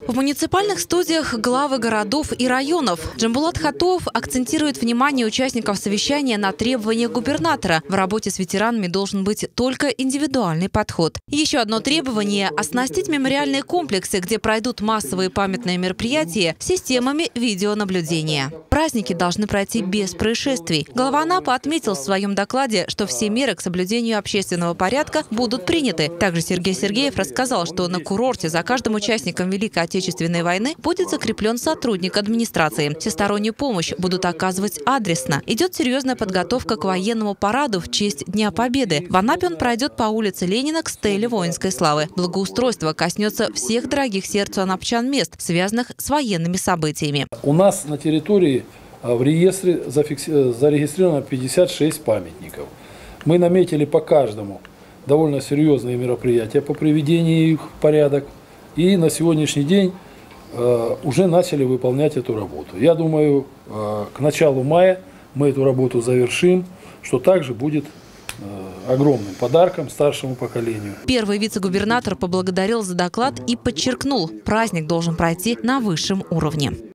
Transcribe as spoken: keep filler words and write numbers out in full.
В муниципальных студиях главы городов и районов Джамбулат Хатов акцентирует внимание участников совещания на требованиях губернатора. В работе с ветеранами должен быть только индивидуальный подход. Еще одно требование – оснастить мемориальные комплексы, где пройдут массовые памятные мероприятия, системами видеонаблюдения. Праздники должны пройти без происшествий. Глава Анапы отметил в своем докладе, что все меры к соблюдению общественного порядка будут приняты. Также Сергей Сергеев рассказал, что на курорте за каждым участником Великой Отечественной войны будет закреплен сотрудник администрации. Всестороннюю помощь будут оказывать адресно. Идет серьезная подготовка к военному параду в честь Дня Победы. В Анапе он пройдет по улице Ленина к стеле воинской славы. Благоустройство коснется всех дорогих сердцу анапчан мест, связанных с военными событиями. У нас на территории в реестре зарегистрировано пятьдесят шесть памятников. Мы наметили по каждому довольно серьезные мероприятия по приведению их в порядок. И на сегодняшний день э, уже начали выполнять эту работу. Я думаю, э, к началу мая мы эту работу завершим, что также будет э, огромным подарком старшему поколению. Первый вице-губернатор поблагодарил за доклад и подчеркнул, праздник должен пройти на высшем уровне.